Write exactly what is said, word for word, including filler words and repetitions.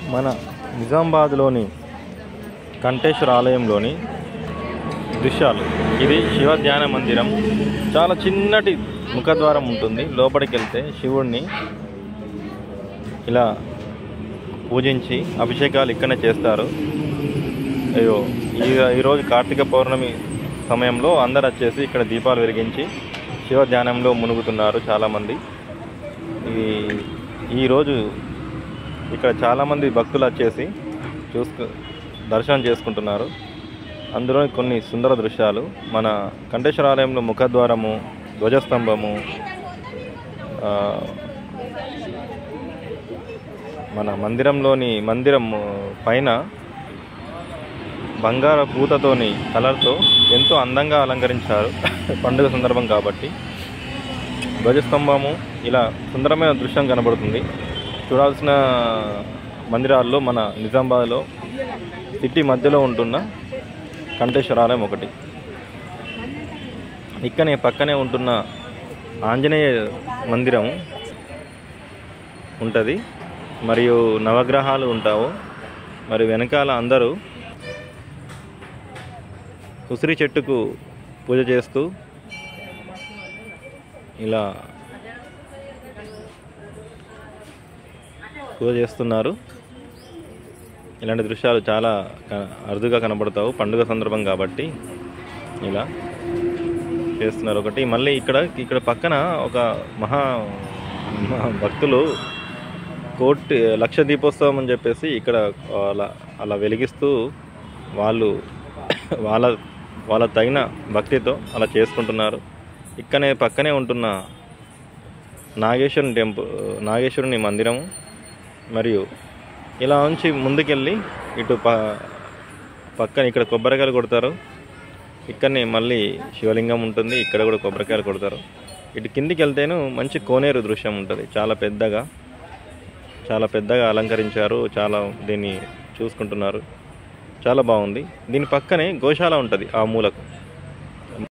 మన నిజామాబాద్లోని కంఠేశ్వర ఆలయంలోని దృశ్యాలు. ఇది శివ ధ్యాన మందిరం. చాలా చిన్నటి ముఖద్వారం ఉంటుంది. లోపలికి వెళ్తే శివుడిని ఇలా పూజించి అభిషేకాలు ఇక్కడనే చేస్తారు. అయ్యో ఈ ఈరోజు కార్తీక పౌర్ణమి సమయంలో అందరు వచ్చేసి ఇక్కడ దీపాలు వెలిగించి శివ ధ్యానంలో మునుగుతున్నారు చాలామంది. ఈ ఈరోజు ఇక్కడ చాలామంది భక్తులు వచ్చేసి చూసుకు దర్శనం చేసుకుంటున్నారు. అందులో కొన్ని సుందర దృశ్యాలు. మన కంఠేశ్వర ఆలయంలో ముఖద్వారము, ధ్వజస్తంభము, మన మందిరంలోని మందిరం పైన బంగార పూతతోని కలర్తో ఎంతో అందంగా అలంకరించారు పండుగ సందర్భం కాబట్టి. ధ్వజస్తంభము ఇలా సుందరమైన దృశ్యం కనబడుతుంది. చూడాల్సిన మందిరాల్లో మన నిజామాబాద్లో సిటీ మధ్యలో ఉంటున్న కంఠేశ్వర ఆలయం ఒకటి. ఇక్కనే పక్కనే ఉంటున్న ఆంజనేయ మందిరం ఉంటుంది. మరియు నవగ్రహాలు ఉంటావు. మరి వెనకాల అందరూ ఉసిరి చెట్టుకు పూజ చేస్తూ ఇలా పూజ చేస్తున్నారు. ఇలాంటి దృశ్యాలు చాలా అరుదుగా కనబడతావు పండుగ సందర్భం కాబట్టి ఇలా చేస్తున్నారు ఒకటి. మళ్ళీ ఇక్కడ ఇక్కడ పక్కన ఒక మహా భక్తులు కోటి లక్ష దీపోత్సవం అని చెప్పేసి ఇక్కడ అలా అలా వెలిగిస్తూ వాళ్ళు వాళ్ళ వాళ్ళ తగిన భక్తితో అలా చేసుకుంటున్నారు. ఇక్కనే పక్కనే ఉంటున్న నాగేశ్వరుని టెంపుల్, నాగేశ్వరుని మందిరము. మరియు ఇలా ఉంచి ముందుకెళ్ళి ఇటు ప పక్కన ఇక్కడ కొబ్బరికాయలు కొడతారు. ఇక్కడనే మళ్ళీ శివలింగం ఉంటుంది. ఇక్కడ కూడా కొబ్బరికాయలు కొడతారు. ఇటు కిందికి వెళ్తేను మంచి కోనేరు దృశ్యం ఉంటుంది. చాలా పెద్దగా చాలా పెద్దగా అలంకరించారు. చాలా దీన్ని చూసుకుంటున్నారు. చాలా బాగుంది. దీని పక్కనే గోశాల ఉంటుంది ఆ మూలకు.